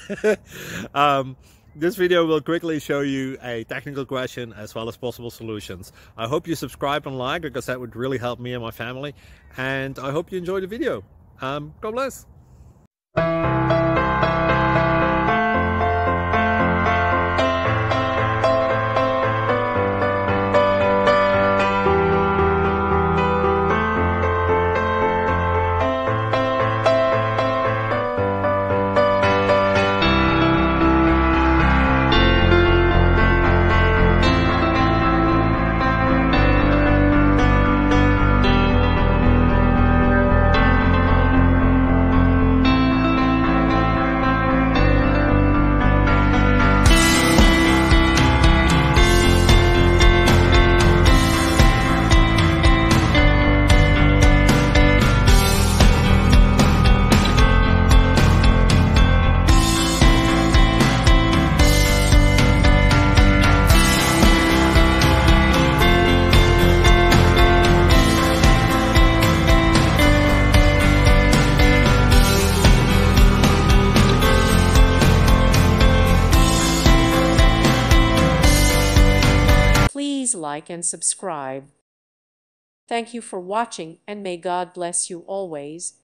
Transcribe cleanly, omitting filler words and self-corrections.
This video will quickly show you a technical question as well as possible solutions. I hope you subscribe and like, because that would really help me and my family. And I hope you enjoy the video. God bless. Please like and subscribe. Thank you for watching, and may God bless you always.